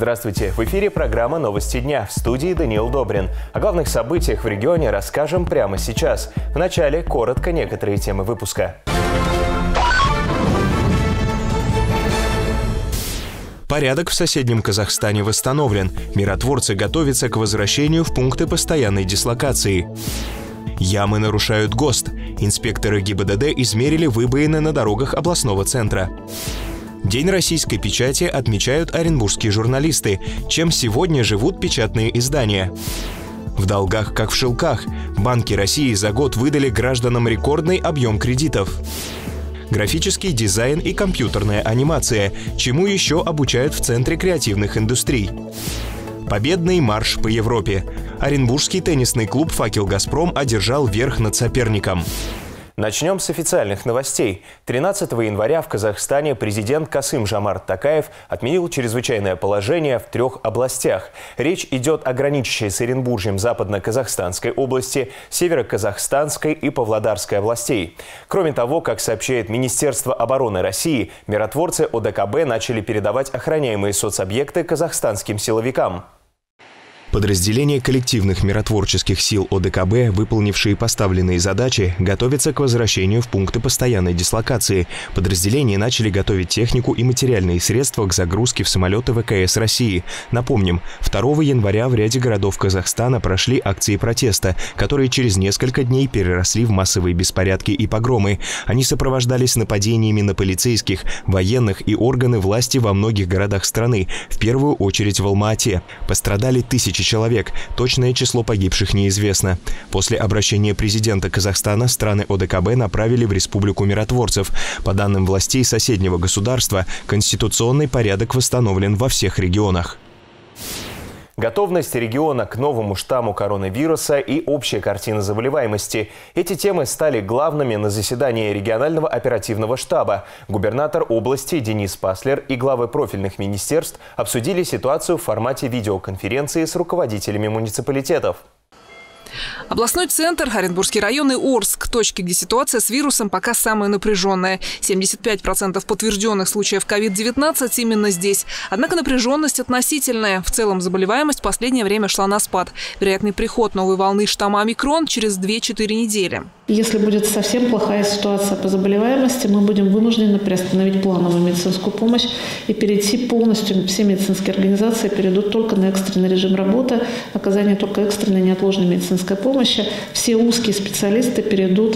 Здравствуйте! В эфире программа «Новости дня», в студии Даниил Добрин. О главных событиях в регионе расскажем прямо сейчас. Вначале коротко некоторые темы выпуска. Порядок в соседнем Казахстане восстановлен. Миротворцы готовятся к возвращению в пункты постоянной дислокации. Ямы нарушают ГОСТ. Инспекторы ГИБДД измерили выбоины на дорогах областного центра. День российской печати отмечают оренбургские журналисты. Чем сегодня живут печатные издания? В долгах, как в шелках. Банки России за год выдали гражданам рекордный объем кредитов. Графический дизайн и компьютерная анимация. Чему еще обучают в Центре креативных индустрий? Победный марш по Европе. Оренбургский теннисный клуб «Факел Газпром» одержал верх над соперником. Начнем с официальных новостей. 13 января в Казахстане президент Касым-Жомарт Токаев отменил чрезвычайное положение в 3 областях. Речь идет о граничащей с Оренбуржьем Западно-Казахстанской области, Северо-Казахстанской и Павлодарской областей. Кроме того, как сообщает Министерство обороны России, миротворцы ОДКБ начали передавать охраняемые соцобъекты казахстанским силовикам. Подразделения коллективных миротворческих сил ОДКБ, выполнившие поставленные задачи, готовятся к возвращению в пункты постоянной дислокации. Подразделения начали готовить технику и материальные средства к загрузке в самолеты ВКС России. Напомним, 2 января в ряде городов Казахстана прошли акции протеста, которые через несколько дней переросли в массовые беспорядки и погромы. Они сопровождались нападениями на полицейских, военных и органы власти во многих городах страны, в первую очередь в Алма-Ате. Пострадали тысячи человек. Точное число погибших неизвестно. После обращения президента Казахстана страны ОДКБ направили в республику миротворцев. По данным властей соседнего государства, конституционный порядок восстановлен во всех регионах. Готовность региона к новому штамму коронавируса и общая картина заболеваемости. Эти темы стали главными на заседании регионального оперативного штаба. Губернатор области Денис Паслер и главы профильных министерств обсудили ситуацию в формате видеоконференции с руководителями муниципалитетов. Областной центр, Оренбургский район и Орск – точки, где ситуация с вирусом пока самая напряженная. 75% подтвержденных случаев COVID-19 именно здесь. Однако напряженность относительная. В целом заболеваемость в последнее время шла на спад. Вероятный приход новой волны штамма омикрон через 2-4 недели. Если будет совсем плохая ситуация по заболеваемости, мы будем вынуждены приостановить плановую медицинскую помощь и перейти полностью, все медицинские организации перейдут только на экстренный режим работы, оказание только экстренной неотложной медицинской помощи. Все узкие специалисты перейдут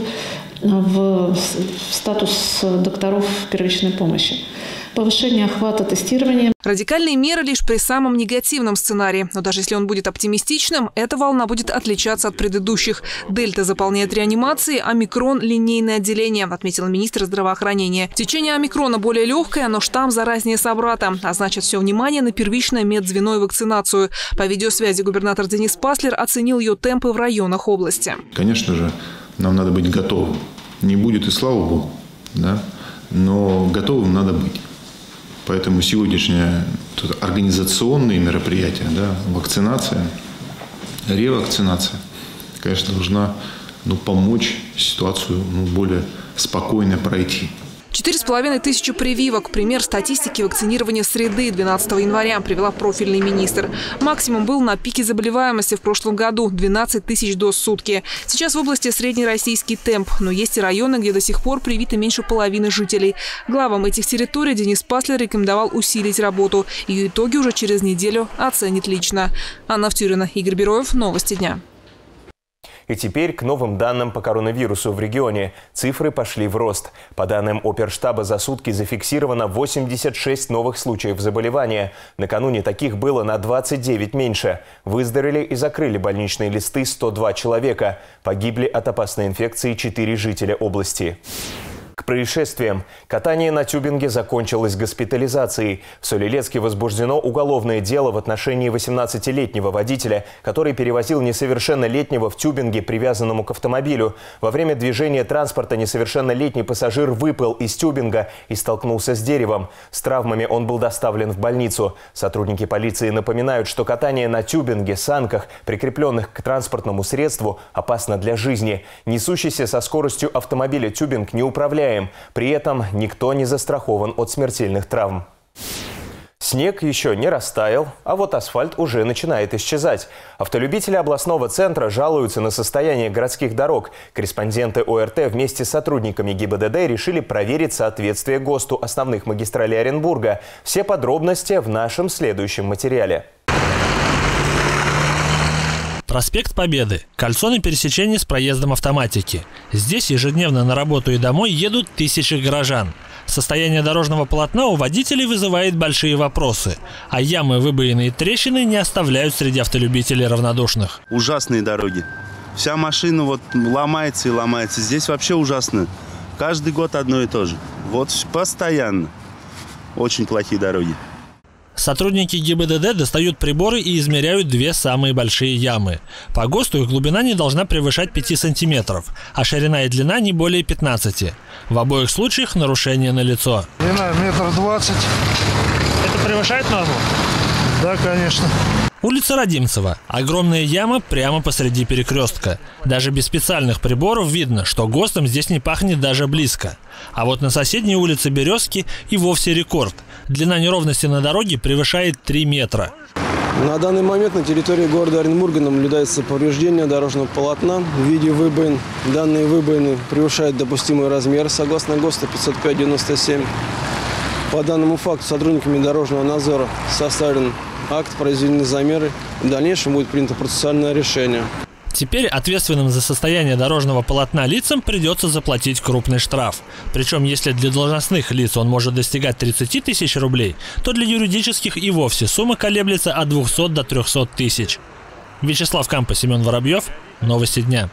в статус докторов первичной помощи. Повышение охвата тестирования. Радикальные меры лишь при самом негативном сценарии. Но даже если он будет оптимистичным, эта волна будет отличаться от предыдущих. Дельта заполняет реанимации, омикрон – линейное отделение, отметил министр здравоохранения. Течение омикрона более легкое, но штамм заразнее собрата. А значит, все внимание на первичное медзвено и вакцинацию. По видеосвязи губернатор Денис Паслер оценил ее темпы в районах области. Конечно же, нам надо быть готовым. Не будет и слава богу, да? Но готовым надо быть. Поэтому сегодняшние организационные мероприятия, да, вакцинация, ревакцинация, конечно, должна помочь ситуацию более спокойно пройти. 4500 прививок. Пример статистики вакцинирования среды 12 января привела профильный министр. Максимум был на пике заболеваемости в прошлом году – 12 тысяч доз в сутки. Сейчас в области среднероссийский темп, но есть и районы, где до сих пор привиты меньше половины жителей. Главам этих территорий Денис Паслер рекомендовал усилить работу. Ее итоги уже через неделю оценит лично. Анна Втюрина, Игорь Бероев. Новости дня. И теперь к новым данным по коронавирусу в регионе. Цифры пошли в рост. По данным Оперштаба, за сутки зафиксировано 86 новых случаев заболевания. Накануне таких было на 29 меньше. Выздоровели и закрыли больничные листы 102 человека. Погибли от опасной инфекции 4 жителя области. К происшествиям. Катание на тюбинге закончилось госпитализацией. В Солилецке возбуждено уголовное дело в отношении 18-летнего водителя, который перевозил несовершеннолетнего в тюбинге, привязанному к автомобилю. Во время движения транспорта несовершеннолетний пассажир выпал из тюбинга и столкнулся с деревом. С травмами он был доставлен в больницу. Сотрудники полиции напоминают, что катание на тюбинге, санках, прикрепленных к транспортному средству, опасно для жизни. Несущийся со скоростью автомобиля тюбинг не управляем. При этом никто не застрахован от смертельных травм. Снег еще не растаял, а вот асфальт уже начинает исчезать. Автолюбители областного центра жалуются на состояние городских дорог. Корреспонденты ОРТ вместе с сотрудниками ГИБДД решили проверить соответствие ГОСТу основных магистралей Оренбурга. Все подробности в нашем следующем материале. Проспект Победы. Кольцо на пересечении с проездом автоматики. Здесь ежедневно на работу и домой едут тысячи горожан. Состояние дорожного полотна у водителей вызывает большие вопросы. А ямы, выбоины и трещины не оставляют среди автолюбителей равнодушных. Ужасные дороги. Вся машина вот ломается и ломается. Здесь вообще ужасно. Каждый год одно и то же. Вот постоянно. Очень плохие дороги. Сотрудники ГИБДД достают приборы и измеряют две самые большие ямы. По ГОСТу их глубина не должна превышать 5 сантиметров, а ширина и длина не более 15. В обоих случаях нарушение налицо. Длина 1,20 м. Это превышает норму? Да, конечно. Улица Родимцева. Огромная яма прямо посреди перекрестка. Даже без специальных приборов видно, что ГОСТом здесь не пахнет даже близко. А вот на соседней улице Березки и вовсе рекорд. Длина неровности на дороге превышает 3 метра. На данный момент на территории города Оренбурга наблюдается повреждение дорожного полотна в виде выбоин. Данные выбоины превышают допустимый размер согласно ГОСТу 505/97. По данному факту сотрудниками дорожного надзора составлен акт, произведены замеры. В дальнейшем будет принято процессуальное решение. Теперь ответственным за состояние дорожного полотна лицам придется заплатить крупный штраф. Причем, если для должностных лиц он может достигать 30 тысяч рублей, то для юридических и вовсе сумма колеблется от 200 до 300 тысяч. Вячеслав Кампа, Семен Воробьев. Новости дня.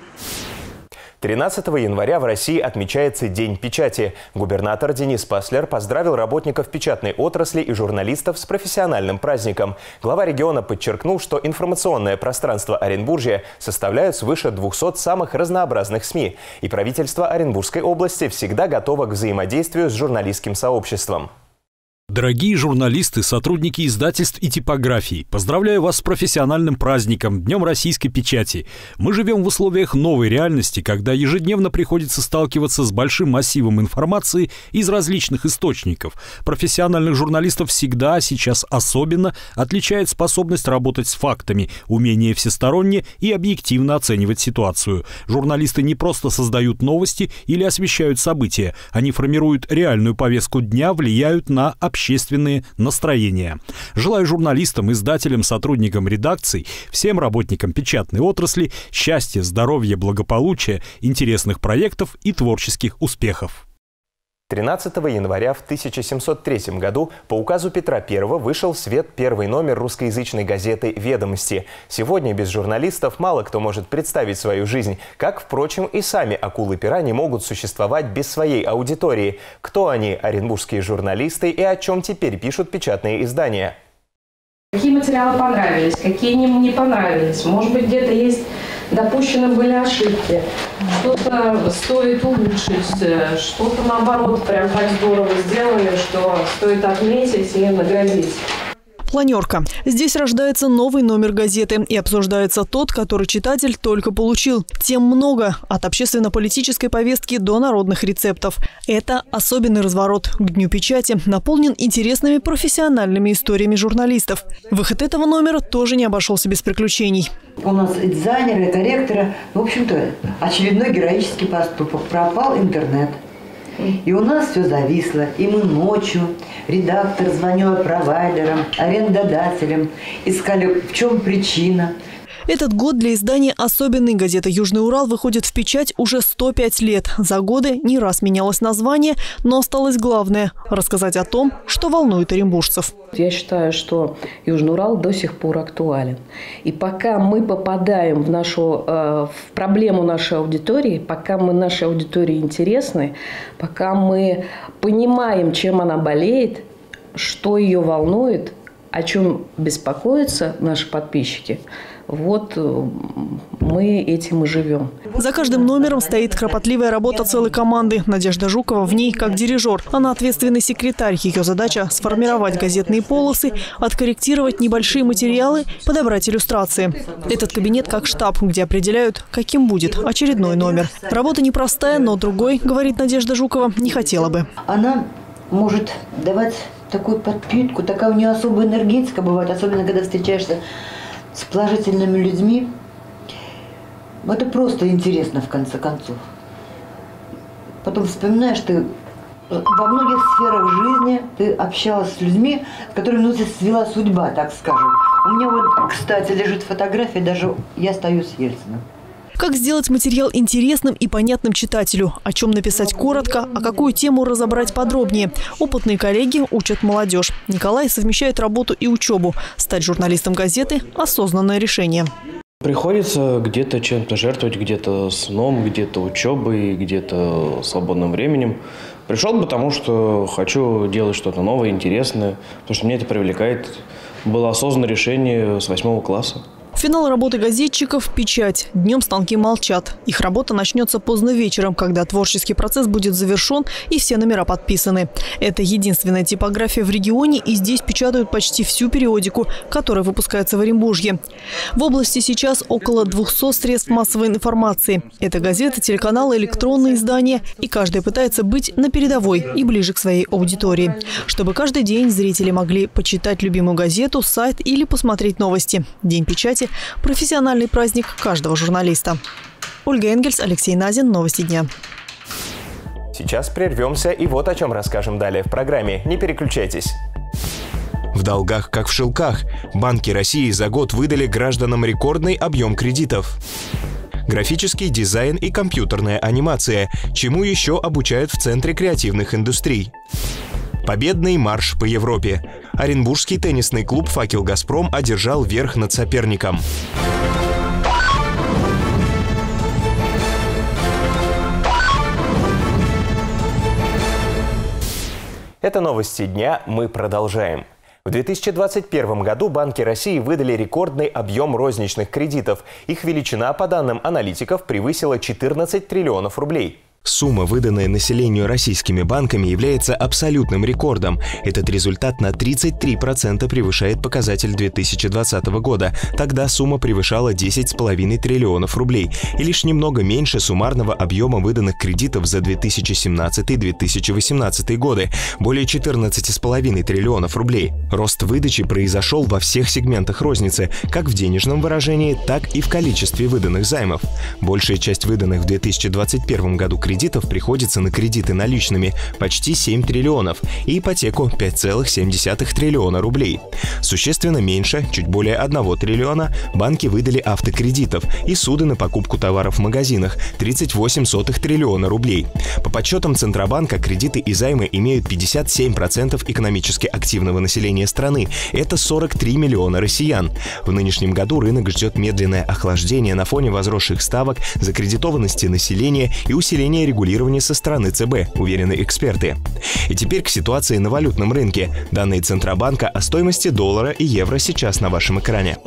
13 января в России отмечается День печати. Губернатор Денис Паслер поздравил работников печатной отрасли и журналистов с профессиональным праздником. Глава региона подчеркнул, что информационное пространство Оренбуржья составляют свыше 200 самых разнообразных СМИ. И правительство Оренбургской области всегда готово к взаимодействию с журналистским сообществом. Дорогие журналисты, сотрудники издательств и типографий, поздравляю вас с профессиональным праздником, Днем российской печати. Мы живем в условиях новой реальности, когда ежедневно приходится сталкиваться с большим массивом информации из различных источников. Профессиональных журналистов всегда, а сейчас особенно, отличает способность работать с фактами, умение всесторонне и объективно оценивать ситуацию. Журналисты не просто создают новости или освещают события, они формируют реальную повестку дня, влияют на общественные настроения. Желаю журналистам, издателям, сотрудникам редакций, всем работникам печатной отрасли счастья, здоровья, благополучия, интересных проектов и творческих успехов. 13 января в 1703 году по указу Петра I вышел в свет первый номер русскоязычной газеты «Ведомости». Сегодня без журналистов мало кто может представить свою жизнь, как, впрочем, и сами акулы пера не могут существовать без своей аудитории. Кто они, оренбургские журналисты, и о чем теперь пишут печатные издания? Какие материалы понравились, какие не понравились. Может быть, где-то есть допущены были ошибки, что-то стоит улучшить, что-то наоборот прям так здорово сделали, что стоит отметить и наградить. Планерка. Здесь рождается новый номер газеты и обсуждается тот, который читатель только получил. Тем много, от общественно-политической повестки до народных рецептов. Это особенный разворот к Дню печати, наполнен интересными профессиональными историями журналистов. Выход этого номера тоже не обошелся без приключений. У нас и дизайнеры, и корректоры. В общем-то, очередной героический поступок. Пропал интернет. И у нас все зависло. И мы ночью, редактор звонил провайдерам, арендодателям, искали, в чем причина. Этот год для издания особенный. Газета «Южный Урал» выходит в печать уже 105 лет. За годы не раз менялось название, но осталось главное – рассказать о том, что волнует оренбуржцев. Я считаю, что Южный Урал до сих пор актуален. И пока мы попадаем в проблему нашей аудитории, пока мы нашей аудитории интересны, пока мы понимаем, чем она болеет, что ее волнует, о чем беспокоятся наши подписчики, вот мы этим и живем. За каждым номером стоит кропотливая работа целой команды. Надежда Жукова в ней как дирижер. Она ответственный секретарь. Ее задача – сформировать газетные полосы, откорректировать небольшие материалы, подобрать иллюстрации. Этот кабинет как штаб, где определяют, каким будет очередной номер. Работа непростая, но другой, говорит Надежда Жукова, не хотела бы. Она может давать такую подпитку, такая у нее особая энергетика бывает, особенно когда встречаешься с положительными людьми. Это просто интересно, в конце концов. Потом вспоминаешь, ты во многих сферах жизни ты общалась с людьми, с которыми свела судьба, так скажем. У меня вот, кстати, лежит фотография, даже я стою с Ельциным. Как сделать материал интересным и понятным читателю? О чем написать коротко, а какую тему разобрать подробнее? Опытные коллеги учат молодежь. Николай совмещает работу и учебу. Стать журналистом газеты – осознанное решение. Приходится где-то чем-то жертвовать, где-то сном, где-то учебой, где-то свободным временем. Пришел потому, что хочу делать что-то новое, интересное, потому что меня это привлекает. Было осознанное решение с 8 класса. Финал работы газетчиков – печать. Днем станки молчат. Их работа начнется поздно вечером, когда творческий процесс будет завершен и все номера подписаны. Это единственная типография в регионе, и здесь печатают почти всю периодику, которая выпускается в Оренбурге. В области сейчас около 200 средств массовой информации. Это газеты, телеканалы, электронные издания, и каждый пытается быть на передовой и ближе к своей аудитории. Чтобы каждый день зрители могли почитать любимую газету, сайт или посмотреть новости. День печати – профессиональный праздник каждого журналиста. Ольга Энгельс, Алексей Назин. Новости дня. Сейчас прервемся и вот о чем расскажем далее в программе. Не переключайтесь. В долгах, как в шелках. Банки России за год выдали гражданам рекордный объем кредитов. Графический дизайн и компьютерная анимация. Чему еще обучают в Центре креативных индустрий. Победный марш по Европе. Оренбургский теннисный клуб «Факел Газпром» одержал верх над соперником. Это новости дня. Мы продолжаем. В 2021 году банки России выдали рекордный объем розничных кредитов. Их величина, по данным аналитиков, превысила 14 триллионов рублей. Сумма, выданная населению российскими банками, является абсолютным рекордом. Этот результат на 33% превышает показатель 2020 года. Тогда сумма превышала 10,5 триллионов рублей. И лишь немного меньше суммарного объема выданных кредитов за 2017-2018 годы – более 14,5 триллионов рублей. Рост выдачи произошел во всех сегментах розницы, как в денежном выражении, так и в количестве выданных займов. Большая часть выданных в 2021 году кредитов приходится на кредиты наличными – почти 7 триллионов, и ипотеку – 5,7 триллиона рублей. Существенно меньше, чуть более 1 триллиона, банки выдали автокредитов и суды на покупку товаров в магазинах – 38,1 триллиона рублей. По подсчетам Центробанка, кредиты и займы имеют 57% экономически активного населения страны. Это 43 миллиона россиян. В нынешнем году рынок ждет медленное охлаждение на фоне возросших ставок, закредитованности населения и усиления регулирования со стороны ЦБ, уверены эксперты. И теперь к ситуации на валютном рынке. Данные Центробанка о стоимости доллара и евро сейчас на вашем экране.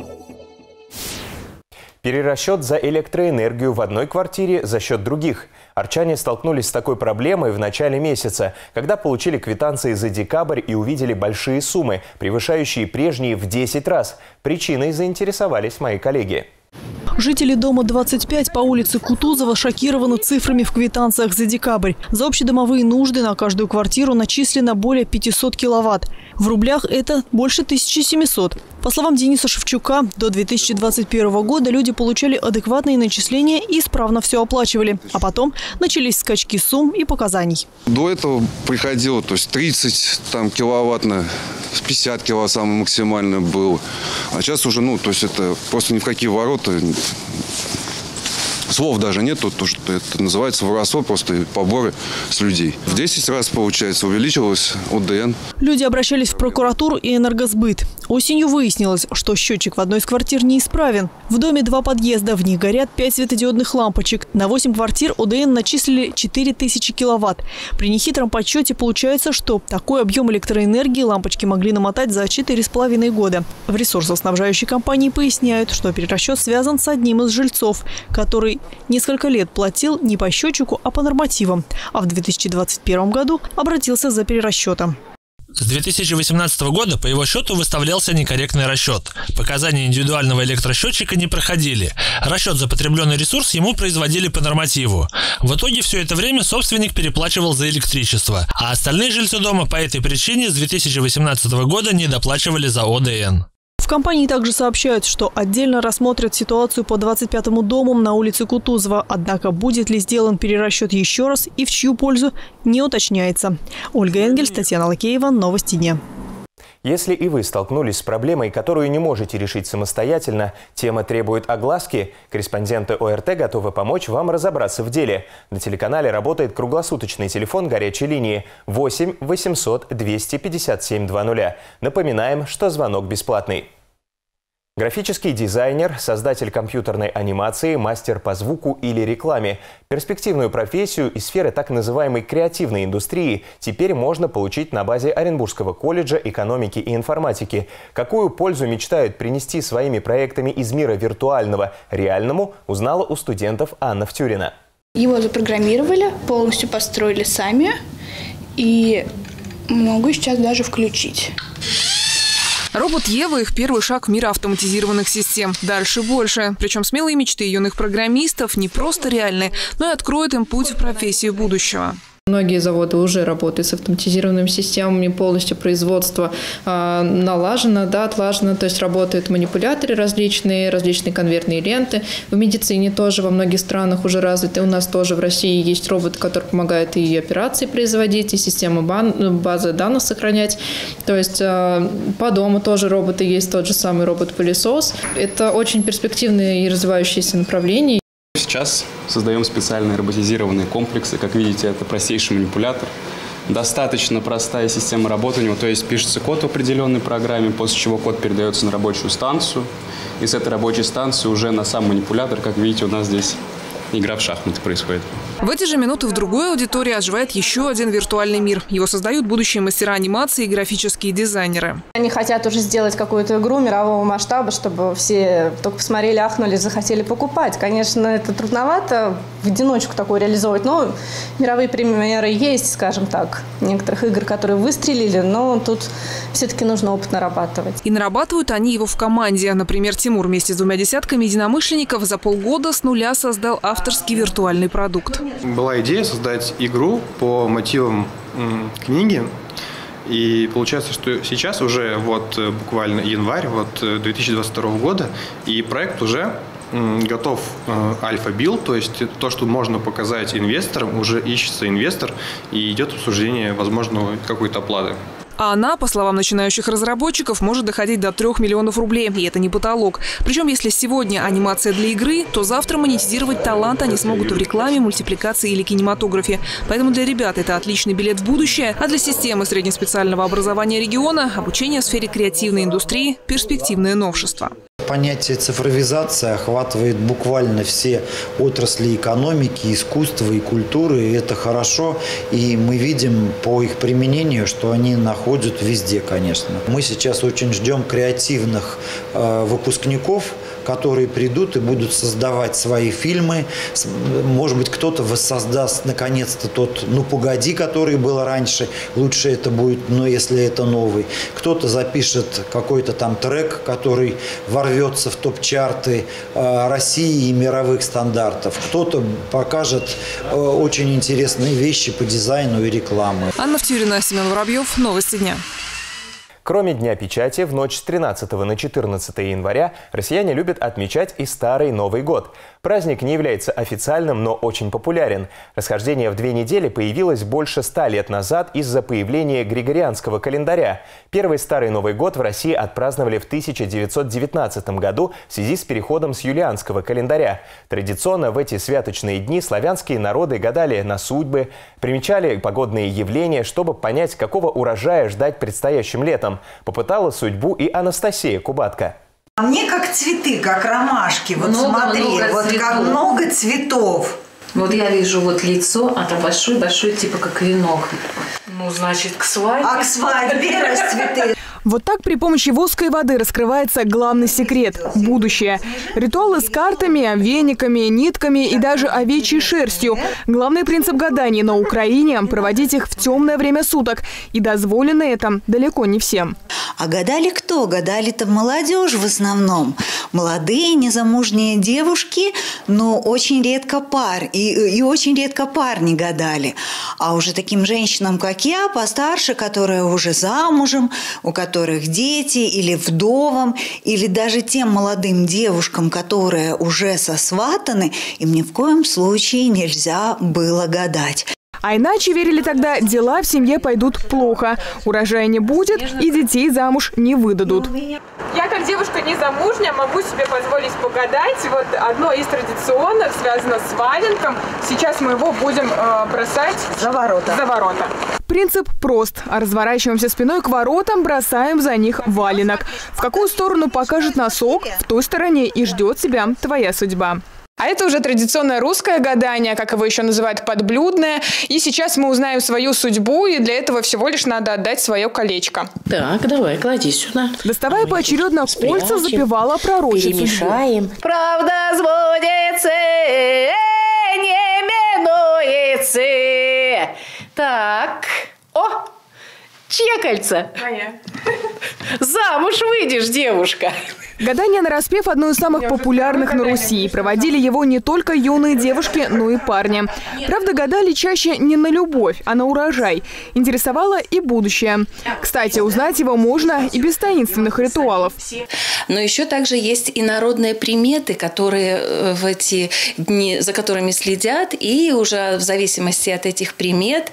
Перерасчет за электроэнергию в одной квартире за счет других. Арчане столкнулись с такой проблемой в начале месяца, когда получили квитанции за декабрь и увидели большие суммы, превышающие прежние в 10 раз. Причиной заинтересовались мои коллеги. Жители дома 25 по улице Кутузова шокированы цифрами в квитанциях за декабрь. За общедомовые нужды на каждую квартиру начислено более 500 киловатт. В рублях это больше 1700. По словам Дениса Шевчука, до 2021 года люди получали адекватные начисления и исправно все оплачивали. А потом начались скачки сумм и показаний. До этого приходило, то есть 30 киловатт, 50 киловатт самое максимальное было. А сейчас уже, то есть это просто ни в какие ворота. Слов даже нету, то, что это называется воровство, просто поборы с людей. В 10 раз, получается, увеличилось ОДН. Люди обращались в прокуратуру и энергосбыт. Осенью выяснилось, что счетчик в одной из квартир неисправен. В доме 2 подъезда, в них горят 5 светодиодных лампочек. На 8 квартир ОДН начислили 4000 киловатт. При нехитром подсчете получается, что такой объем электроэнергии лампочки могли намотать за 4,5 года. В ресурсоснабжающей компании поясняют, что перерасчет связан с одним из жильцов, который несколько лет платил не по счетчику, а по нормативам, а в 2021 году обратился за перерасчетом. С 2018 года по его счету выставлялся некорректный расчет. Показания индивидуального электросчетчика не проходили. Расчет за потребленный ресурс ему производили по нормативу. В итоге все это время собственник переплачивал за электричество, а остальные жильцы дома по этой причине с 2018 года не доплачивали за ОДН. В компании также сообщают, что отдельно рассмотрят ситуацию по 25-му дому на улице Кутузова. Однако будет ли сделан перерасчет еще раз и в чью пользу, не уточняется. Ольга Энгельс, Татьяна Лакеева. Новости дня. Если и вы столкнулись с проблемой, которую не можете решить самостоятельно, тема требует огласки, корреспонденты ОРТ готовы помочь вам разобраться в деле. На телеканале работает круглосуточный телефон горячей линии 8 800 257 00. Напоминаем, что звонок бесплатный. Графический дизайнер, создатель компьютерной анимации, мастер по звуку или рекламе. Перспективную профессию из сферы так называемой креативной индустрии теперь можно получить на базе Оренбургского колледжа экономики и информатики. Какую пользу мечтают принести своими проектами из мира виртуального реальному, узнала у студентов Анна Втюрина. Его запрограммировали, полностью построили сами и могу сейчас даже включить. Робот Ева – их первый шаг в мир автоматизированных систем. Дальше больше. Причем смелые мечты юных программистов не просто реальны, но и откроют им путь в профессию будущего. Многие заводы уже работают с автоматизированными системами, полностью производство налажено, отлажено, то есть работают манипуляторы различные конвертные ленты. В медицине тоже во многих странах уже развиты. У нас тоже в России есть роботы, которые помогают и операции производить, и систему базы данных сохранять. То есть по дому тоже роботы есть, тот же самый робот-пылесос. Это очень перспективное и развивающееся направление. Сейчас создаем специальные роботизированные комплексы. Как видите, это простейший манипулятор. Достаточно простая система работы у него. То есть пишется код в определенной программе, после чего код передается на рабочую станцию. И с этой рабочей станции уже на сам манипулятор, как видите, у нас здесь игра в шахматы происходит. В эти же минуты в другой аудитории оживает еще один виртуальный мир. Его создают будущие мастера анимации и графические дизайнеры. Они хотят уже сделать какую-то игру мирового масштаба, чтобы все только посмотрели, ахнули, захотели покупать. Конечно, это трудновато в одиночку такое реализовать, но мировые примеры есть, скажем так, некоторых игр, которые выстрелили, но тут все-таки нужно опыт нарабатывать. И нарабатывают они его в команде. Например, Тимур вместе с 2 десятками единомышленников за полгода с нуля создал авторский виртуальный продукт. Была идея создать игру по мотивам книги. И получается, что сейчас уже буквально январь 2022 года, и проект уже готов альфа-билд, то есть то, что можно показать инвесторам, уже ищется инвестор и идет обсуждение возможного какой-то оплаты. А она, по словам начинающих разработчиков, может доходить до 3 миллионов рублей. И это не потолок. Причем, если сегодня анимация для игры, то завтра монетизировать талант они смогут в рекламе, мультипликации или кинематографе. Поэтому для ребят это отличный билет в будущее. А для системы среднеспециального образования региона обучение в сфере креативной индустрии – перспективное новшество. Понятие цифровизация охватывает буквально все отрасли экономики, искусства и культуры. И это хорошо. И мы видим по их применению, что они находят везде, конечно. Мы сейчас очень ждем креативных выпускников, которые придут и будут создавать свои фильмы. Может быть, кто-то воссоздаст наконец-то тот «Ну, погоди», который был раньше. Лучше это будет, но если это новый. Кто-то запишет какой-то там трек, который ворвется в топ-чарты России и мировых стандартов. Кто-то покажет очень интересные вещи по дизайну и рекламе. Анна Втюрина, Семен Воробьев. Новости дня. Кроме Дня печати, в ночь с 13 на 14 января россияне любят отмечать и Старый Новый год. Праздник не является официальным, но очень популярен. Расхождение в 2 недели появилось больше 100 лет назад из-за появления Григорианского календаря. Первый Старый Новый год в России отпраздновали в 1919 году в связи с переходом с юлианского календаря. Традиционно в эти святочные дни славянские народы гадали на судьбы, примечали погодные явления, чтобы понять, какого урожая ждать предстоящим летом. Попытала судьбу и Анастасия Кубатка. А мне как цветы, как ромашки. Вот смотри, как много цветов. Вот я вижу лицо, а там большой-большой, типа как венок. Ну, значит, к свадьбе. А к свадьбе расцветы. Вот так при помощи воска и воды раскрывается главный секрет – будущее. Ритуалы с картами, вениками, нитками и даже овечьей шерстью. Главный принцип гадания на Украине – проводить их в темное время суток. И дозволено это далеко не всем. А гадали кто? Гадали-то молодежь в основном. Молодые, незамужние девушки, но очень редко пар. И очень редко парни гадали. А уже таким женщинам, как я, постарше, которые уже замужем, у которых дети, или вдовам, или даже тем молодым девушкам, которые уже сосватаны, им ни в коем случае нельзя было гадать. А иначе, верили тогда, дела в семье пойдут плохо. Урожая не будет и детей замуж не выдадут. Я как девушка незамужняя могу себе позволить погадать. Вот одно из традиционных связано с валенком. Сейчас мы его будем бросать за ворота. Принцип прост. Разворачиваемся спиной к воротам, бросаем за них валенок. В какую сторону покажет носок, в той стороне и ждет тебя твоя судьба. А это уже традиционное русское гадание, как его еще называют, подблюдное. И сейчас мы узнаем свою судьбу, и для этого всего лишь надо отдать свое колечко. Так, давай, клади сюда. Доставая поочередно кольца, запевала пророчицу. Перемешаем. Правда сбудется, не минуется. Так, о, чье кольцо? Моя. Замуж выйдешь, девушка. Гадание нараспев – одно из самых популярных на Руси. Проводили его не только юные девушки, но и парни. Правда, гадали чаще не на любовь, а на урожай. Интересовало и будущее. Кстати, узнать его можно и без таинственных ритуалов. Но еще также есть и народные приметы, которые в эти дни, за которыми следят, и уже в зависимости от этих примет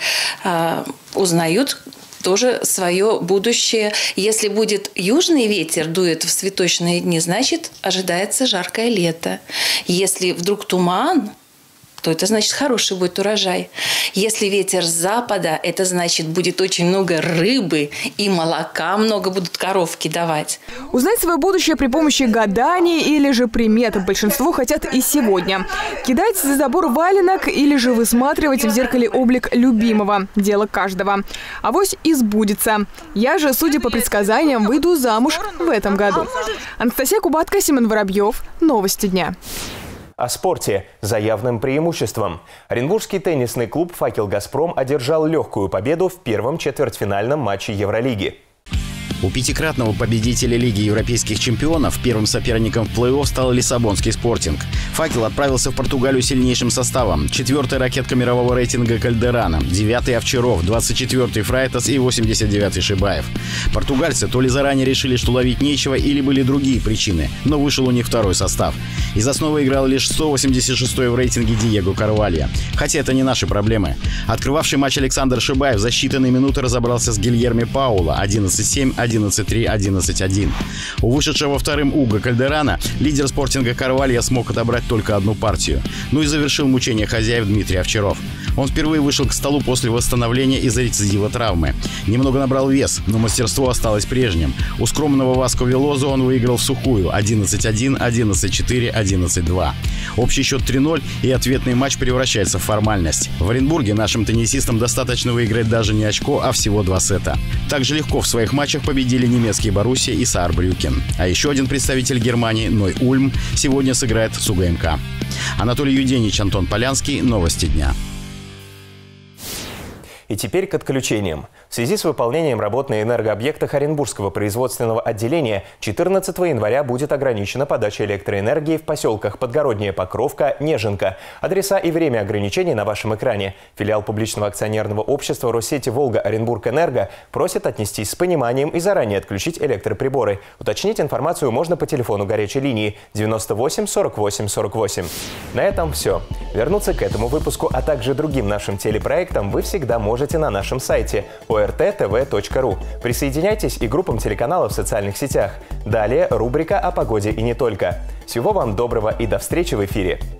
узнают тоже свое будущее. Если будет южный ветер, дует в цветочные дни, значит, ожидается жаркое лето. Если вдруг туман, то это значит хороший будет урожай. Если ветер с запада, это значит будет очень много рыбы и молока, много будут коровки давать. Узнать свое будущее при помощи гаданий или же примет большинство хотят и сегодня. Кидать за забор валенок или же высматривать в зеркале облик любимого. Дело каждого. Авось и сбудется. Я же, судя по предсказаниям, выйду замуж в этом году. Анастасия Кубатка, Семен Воробьев. Новости дня. О спорте за явным преимуществом. Оренбургский теннисный клуб «Факел Газпром» одержал легкую победу в первом четвертьфинальном матче Евролиги. У пятикратного победителя Лиги европейских чемпионов первым соперником в плей-офф стал Лиссабонский «Спортинг». «Факел» отправился в Португалию сильнейшим составом. 4-я ракетка мирового рейтинга Кальдерана, 9-й Овчаров, 24-й Фрайтас и 89-й Шибаев. Португальцы то ли заранее решили, что ловить нечего, или были другие причины, но вышел у них второй состав. Из основы играл лишь 186-й в рейтинге Диего Карвалья. Хотя это не наши проблемы. Открывавший матч Александр Шибаев за считанные минуты разобрался с Гильерме Паула 11-7, 11-3, 11-1. У вышедшего вторым Уго Кальдерана лидер «Спортинга» Карвалья смог отобрать только одну партию. Ну и завершил мучение хозяев Дмитрий Овчаров. Он впервые вышел к столу после восстановления из-за рецидива травмы. Немного набрал вес, но мастерство осталось прежним. У скромного Васко Велозо он выиграл в сухую 11-1, 11-4, 11-2. Общий счет 3-0, и ответный матч превращается в формальность. В Оренбурге нашим теннисистам достаточно выиграть даже не очко, а всего 2 сета. Также легко в своих матчах победили немецкие Боруссия и Саарбрюкен. А еще один представитель Германии, Ной Ульм, сегодня сыграет с УГМК. Анатолий Юденич, Антон Полянский. Новости дня. И теперь к отключениям. В связи с выполнением работ на энергообъектах Оренбургского производственного отделения 14 января будет ограничена подача электроэнергии в поселках Подгородняя Покровка, Неженка. Адреса и время ограничений на вашем экране. Филиал публичного акционерного общества Россети «Волга» Оренбург-Энерго просит отнестись с пониманием и заранее отключить электроприборы. Уточнить информацию можно по телефону горячей линии 98 48 48. На этом все. Вернуться к этому выпуску, а также другим нашим телепроектам вы всегда можете на нашем сайте orttv.ru. Присоединяйтесь и к группам телеканалов в социальных сетях. Далее рубрика о погоде и не только. Всего вам доброго и до встречи в эфире.